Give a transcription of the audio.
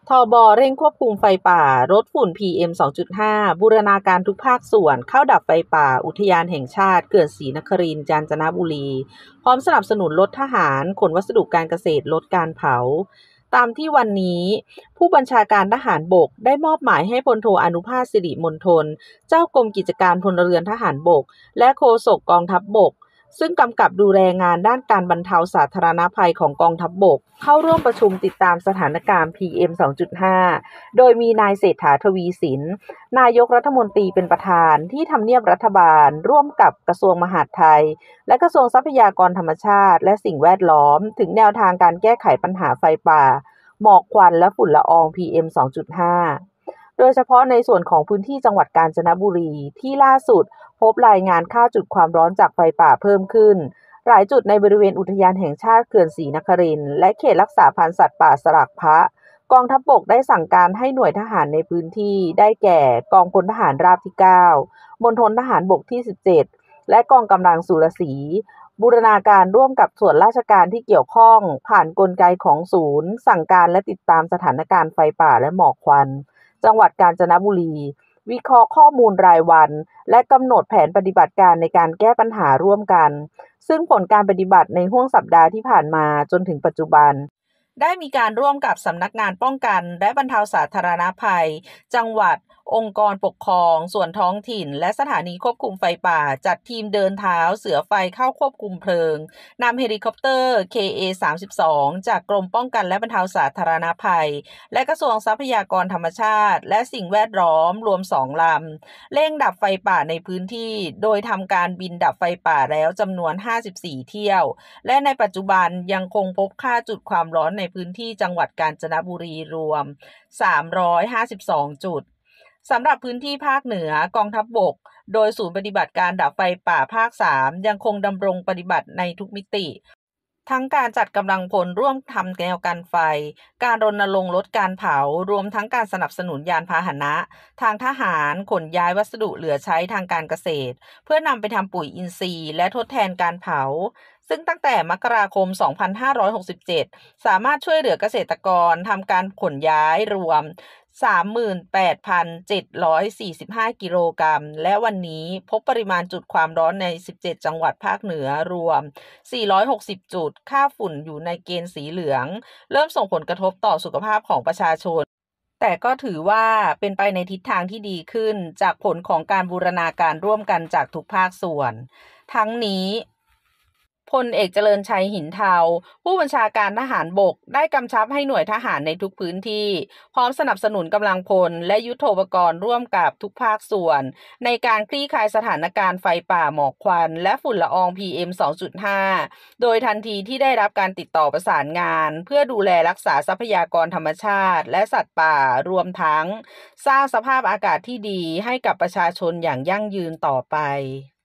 ทบ.เร่งควบคุมไฟป่าลดฝุ่น PM 2.5 บูรณาการทุกภาคส่วนเข้าดับไฟป่าอุทยานแห่งชาติเขื่อนศรีนครินทร์กาญจนบุรีพร้อมสนับสนุนรถทหารขนวัสดุการเกษตรลดการเผาตามที่วันนี้ผู้บัญชาการทหารบกได้มอบหมายให้พลโทอนุภาสสิริมณฑลเจ้ากรมกิจการพลเรือนทหารบกและโฆษกกองทัพบกซึ่งกำกับดูแลงานด้านการบรรเทาสาธารณภัยของกองทัพบกเข้าร่วมประชุมติดตามสถานการณ์ PM 2.5 โดยมีนายเศรษฐาทวีสินนายกรัฐมนตรีเป็นประธานที่ทำเนียบรัฐบาลร่วมกับกระทรวงมหาดไทยและกระทรวงทรัพยากรธรรมชาติและสิ่งแวดล้อมถึงแนวทางการแก้ไขปัญหาไฟป่าหมอกควันและฝุ่นละออง PM 2.5 โดยเฉพาะในส่วนของพื้นที่จังหวัดกาญจนบุรีที่ล่าสุดพบรายงานค่าจุดความร้อนจากไฟป่าเพิ่มขึ้นหลายจุดในบริเวณอุทยานแห่งชาติเขื่อนศรีนครินทร์และเขตรักษาพันธุ์สัตว์ป่าสลักพระกองทัพบกได้สั่งการให้หน่วยทหารในพื้นที่ได้แก่กองพลทหารราบที่ 9 มณฑลทหารบกที่ 17 และกองกำลังสุรศรีบูรณาการร่วมกับส่วนราชการที่เกี่ยวข้องผ่านกลไกของศูนย์สั่งการและติดตามสถานการณ์ไฟป่าและหมอกควันจังหวัดกาญจนบุรีวิเคราะห์ข้อมูลรายวันและกำหนดแผนปฏิบัติการในการแก้ปัญหาร่วมกันซึ่งผลการปฏิบัติในห้วงสัปดาห์ที่ผ่านมาจนถึงปัจจุบันได้มีการร่วมกับสำนักงานป้องกันและบรรเทาสาธารณภัยจังหวัดองค์กรปกครองส่วนท้องถิ่นและสถานีควบคุมไฟป่าจัดทีมเดินเท้าเสือไฟเข้าควบคุมเพลิงนำเฮลิคอปเตอร์ KA-32 จากกรมป้องกันและบรรเทาสาธารณภัยและกระทรวงทรัพยากรธรรมชาติและสิ่งแวดล้อมรวม2 ลำเร่งดับไฟป่าในพื้นที่โดยทำการบินดับไฟป่าแล้วจำนวน54 เที่ยวและในปัจจุบันยังคงพบค่าจุดความร้อนในพื้นที่จังหวัดกาญจนบุรีรวม352 จุดสำหรับพื้นที่ภาคเหนือกองทัพบกโดยศูนย์ปฏิบัติการดับไฟป่าภาค 3 ยังคงดำรงปฏิบัติในทุกมิติทั้งการจัดกำลังพลร่วมทำแนวกันไฟการรณรงค์ลดการเผารวมทั้งการสนับสนุนยานพาหนะทางทหารขนย้ายวัสดุเหลือใช้ทางการเกษตรเพื่อนำไปทำปุ๋ยอินทรีย์และทดแทนการเผาซึ่งตั้งแต่มกราคม 2567 สามารถช่วยเหลือเกษตรกรทำการขนย้ายรวม 38,745 กิโลกรัมและวันนี้พบปริมาณจุดความร้อนใน 17 จังหวัดภาคเหนือรวม 460 จุดค่าฝุ่นอยู่ในเกณฑ์สีเหลืองเริ่มส่งผลกระทบต่อสุขภาพของประชาชนแต่ก็ถือว่าเป็นไปในทิศทางที่ดีขึ้นจากผลของการบูรณาการร่วมกันจากทุกภาคส่วนทั้งนี้พลเอกเจริญชัยหินเทาผู้บัญชาการทหารบกได้กำชับให้หน่วยทหารในทุกพื้นที่พร้อมสนับสนุนกำลังพลและยุทโธปกรณ์ร่วมกับทุกภาคส่วนในการคลี่คลายสถานการณ์ไฟป่าหมอกควันและฝุ่นละออง PM 2.5 โดยทันทีที่ได้รับการติดต่อประสานงานเพื่อดูแลรักษาทรัพยากรธรรมชาติและสัตว์ป่ารวมทั้งสร้างสภาพอากาศที่ดีให้กับประชาชนอย่างยั่งยืนต่อไป